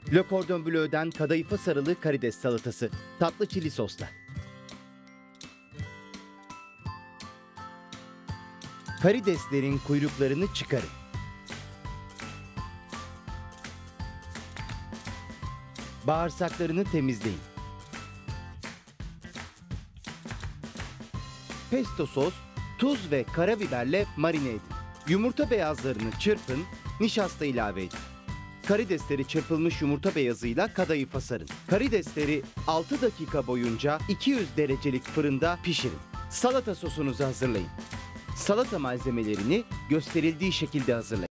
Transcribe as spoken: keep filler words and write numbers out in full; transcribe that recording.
Le Cordon Bleu'den kadayıfa sarılı karides salatası. Tatlı çili sosla. Karideslerin kuyruklarını çıkarın. Bağırsaklarını temizleyin. Pesto sos, tuz ve karabiberle marine edin. Yumurta beyazlarını çırpın, nişasta ilave edin. Karidesleri çırpılmış yumurta beyazıyla kadayıfa sarın. Karidesleri altı dakika boyunca iki yüz derecelik fırında pişirin. Salata sosunuzu hazırlayın. Salata malzemelerini gösterildiği şekilde hazırlayın.